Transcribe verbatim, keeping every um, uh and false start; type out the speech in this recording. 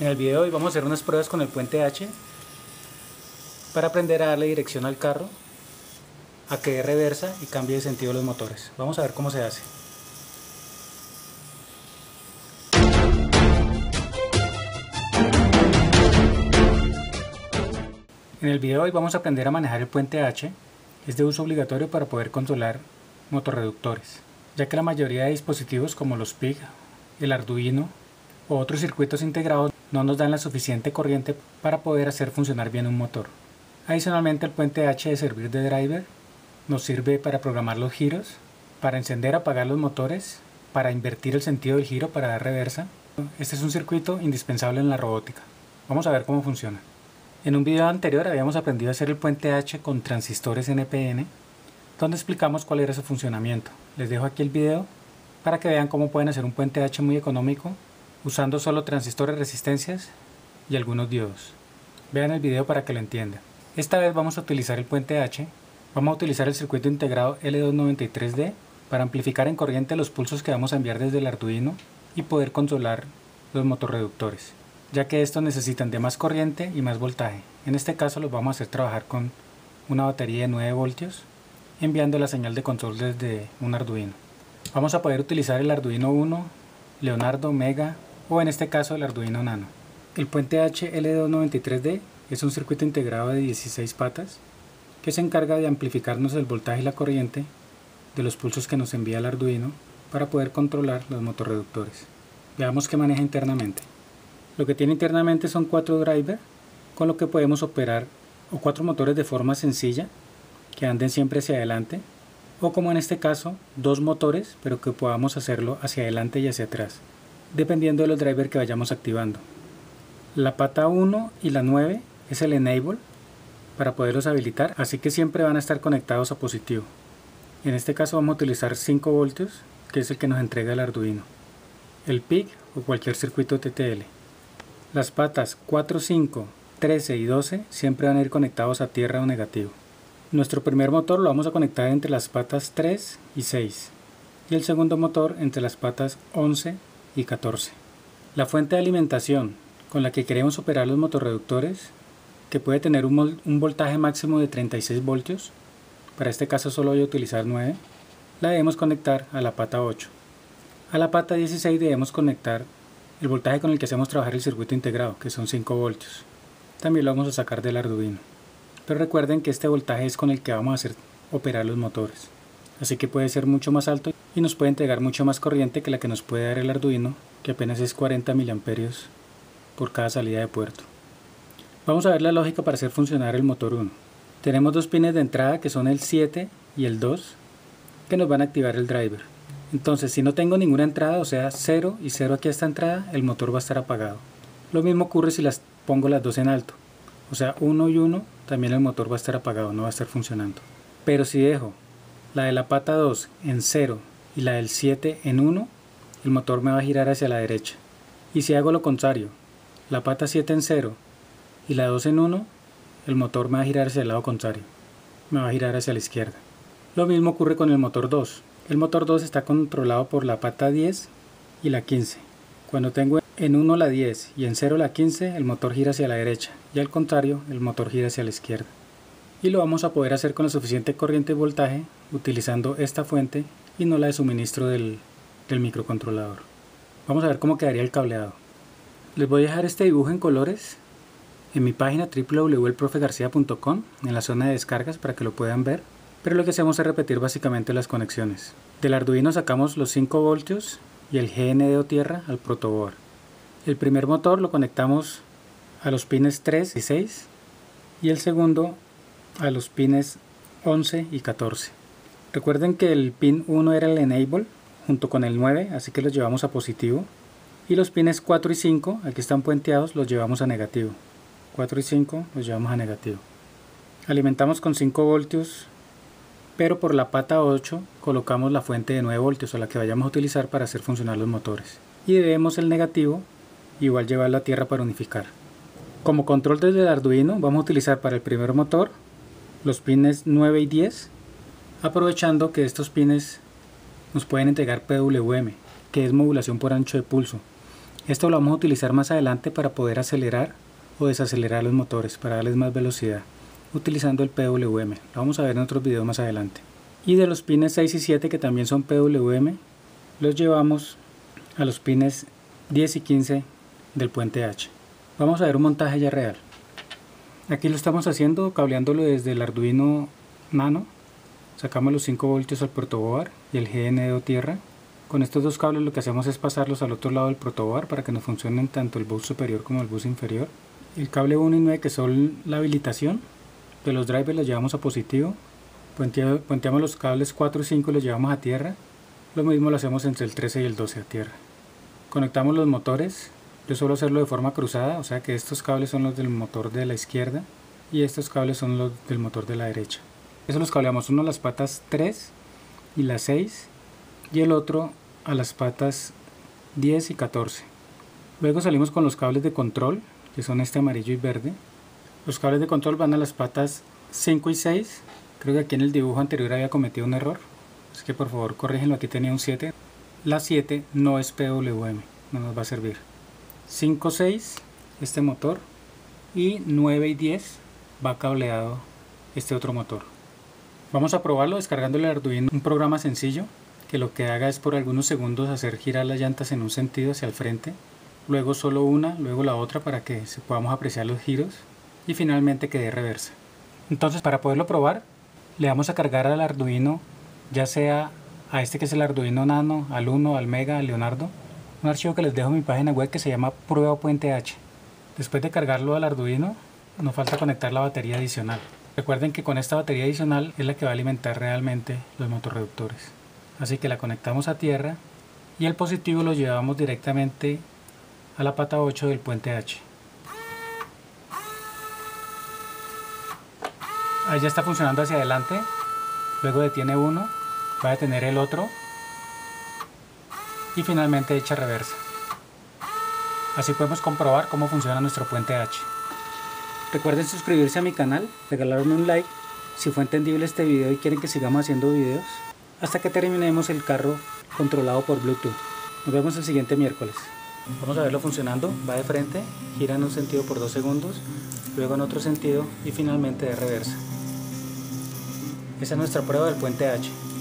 En el video de hoy vamos a hacer unas pruebas con el puente H para aprender a darle dirección al carro, a que dé reversa y cambie de sentido los motores. Vamos a ver cómo se hace. En el video de hoy vamos a aprender a manejar el puente H. Es de uso obligatorio para poder controlar motorreductores, ya que la mayoría de dispositivos como los P I C, el Arduino o otros circuitos integrados no nos dan la suficiente corriente para poder hacer funcionar bien un motor. Adicionalmente, el puente H de servir de driver nos sirve para programar los giros, para encender o apagar los motores, para invertir el sentido del giro para dar reversa. Este es un circuito indispensable en la robótica. Vamos a ver cómo funciona. En un video anterior habíamos aprendido a hacer el puente H con transistores N P N, donde explicamos cuál era su funcionamiento. Les dejo aquí el video para que vean cómo pueden hacer un puente H muy económico usando solo transistores, resistencias y algunos diodos. Vean el video para que lo entiendan. Esta vez vamos a utilizar el puente H. Vamos a utilizar el circuito integrado L doscientos noventa y tres D para amplificar en corriente los pulsos que vamos a enviar desde el Arduino y poder controlar los motorreductores, ya que estos necesitan de más corriente y más voltaje. En este caso los vamos a hacer trabajar con una batería de nueve voltios, enviando la señal de control desde un Arduino. Vamos a poder utilizar el Arduino Uno, Leonardo, Mega o en este caso el Arduino Nano. El puente H L doscientos noventa y tres D es un circuito integrado de dieciséis patas que se encarga de amplificarnos el voltaje y la corriente de los pulsos que nos envía el Arduino para poder controlar los motorreductores. Veamos qué maneja internamente. Lo que tiene internamente son cuatro drivers con lo que podemos operar o cuatro motores de forma sencilla que anden siempre hacia adelante, o como en este caso dos motores pero que podamos hacerlo hacia adelante y hacia atrás dependiendo de los drivers que vayamos activando. La pata uno y la nueve es el enable para poderlos habilitar, así que siempre van a estar conectados a positivo. En este caso vamos a utilizar cinco voltios, que es el que nos entrega el Arduino, el P I C o cualquier circuito T T L. Las patas cuatro, cinco, trece y doce siempre van a ir conectados a tierra o negativo. Nuestro primer motor lo vamos a conectar entre las patas tres y seis y el segundo motor entre las patas once y catorce. La fuente de alimentación con la que queremos operar los motorreductores, que puede tener un, un voltaje máximo de treinta y seis voltios, para este caso solo voy a utilizar nueve, la debemos conectar a la pata ocho. A la pata dieciséis debemos conectar el voltaje con el que hacemos trabajar el circuito integrado, que son cinco voltios. También lo vamos a sacar del Arduino. Pero recuerden que este voltaje es con el que vamos a hacer operar los motores, así que puede ser mucho más alto y nos puede entregar mucho más corriente que la que nos puede dar el Arduino, que apenas es cuarenta miliamperios por cada salida de puerto. Vamos a ver la lógica para hacer funcionar el motor uno. Tenemos dos pines de entrada que son el siete y el dos, que nos van a activar el driver. Entonces, si no tengo ninguna entrada, o sea cero y cero aquí a esta entrada, el motor va a estar apagado. Lo mismo ocurre si las pongo las dos en alto, o sea uno y uno, también el motor va a estar apagado, no va a estar funcionando. Pero si dejo la de la pata dos en cero y la del siete en uno, el motor me va a girar hacia la derecha. Y si hago lo contrario, la pata siete en cero y la dos en uno, el motor me va a girar hacia el lado contrario, me va a girar hacia la izquierda. Lo mismo ocurre con el motor dos. El motor dos está controlado por la pata diez y la quince. Cuando tengo en uno la diez y en cero la quince, el motor gira hacia la derecha, y al contrario, el motor gira hacia la izquierda. Y lo vamos a poder hacer con la suficiente corriente y voltaje utilizando esta fuente y no la de suministro del, del microcontrolador. Vamos a ver cómo quedaría el cableado. Les voy a dejar este dibujo en colores en mi página w w w punto el profe garcía punto com en la zona de descargas para que lo puedan ver, pero lo que hacemos es repetir básicamente las conexiones. Del Arduino sacamos los cinco voltios y el G N D o tierra al protoboard. El primer motor lo conectamos a los pines tres y seis y el segundo a los pines once y catorce. Recuerden que el pin uno era el enable junto con el nueve, así que los llevamos a positivo, y los pines cuatro y cinco, aquí están puenteados, los llevamos a negativo. cuatro y cinco los llevamos a negativo. Alimentamos con cinco voltios, pero por la pata ocho colocamos la fuente de nueve voltios o la que vayamos a utilizar para hacer funcionar los motores, y debemos el negativo igual llevarlo a tierra para unificar. Como control desde el Arduino vamos a utilizar para el primer motor los pines nueve y diez, aprovechando que estos pines nos pueden entregar P W M, que es modulación por ancho de pulso. Esto lo vamos a utilizar más adelante para poder acelerar o desacelerar los motores, para darles más velocidad, utilizando el P W M. Lo vamos a ver en otros videos más adelante. Y de los pines seis y siete, que también son P W M, los llevamos a los pines diez y quince del puente H. Vamos a ver un montaje ya real. Aquí lo estamos haciendo cableándolo desde el Arduino Nano. Sacamos los cinco voltios al protoboard y el G N D O tierra. Con estos dos cables lo que hacemos es pasarlos al otro lado del protoboard para que nos funcionen tanto el bus superior como el bus inferior. El cable uno y nueve, que son la habilitación de los drivers, los llevamos a positivo. Puenteamos los cables cuatro y cinco y los llevamos a tierra. Lo mismo lo hacemos entre el trece y el doce a tierra. Conectamos los motores. Yo suelo hacerlo de forma cruzada, o sea que estos cables son los del motor de la izquierda y estos cables son los del motor de la derecha. Eso los cableamos uno a las patas tres y las seis y el otro a las patas diez y catorce. Luego salimos con los cables de control, que son este amarillo y verde. Los cables de control van a las patas cinco y seis. Creo que aquí en el dibujo anterior había cometido un error, así que por favor corrígenlo, aquí tenía un siete. La siete no es P W M, no nos va a servir. cinco, seis, este motor, y nueve y diez va cableado este otro motor. Vamos a probarlo descargándole al Arduino un programa sencillo que lo que haga es por algunos segundos hacer girar las llantas en un sentido hacia el frente, luego solo una, luego la otra para que podamos apreciar los giros y finalmente que dé reversa. Entonces, para poderlo probar, le vamos a cargar al Arduino, ya sea a este que es el Arduino Nano, al Uno, al Mega, al Leonardo, un archivo que les dejo en mi página web que se llama Prueba Puente H. Después de cargarlo al Arduino, nos falta conectar la batería adicional. Recuerden que con esta batería adicional es la que va a alimentar realmente los motorreductores. Así que la conectamos a tierra y el positivo lo llevamos directamente a la pata ocho del puente H. Ahí ya está funcionando hacia adelante, luego detiene uno, va a detener el otro y finalmente echa reversa. Así podemos comprobar cómo funciona nuestro puente H. Recuerden suscribirse a mi canal, regalarme un like si fue entendible este video y quieren que sigamos haciendo videos hasta que terminemos el carro controlado por Bluetooth. Nos vemos el siguiente miércoles. Vamos a verlo funcionando. Va de frente, gira en un sentido por dos segundos, luego en otro sentido y finalmente de reversa. Esa es nuestra prueba del puente H.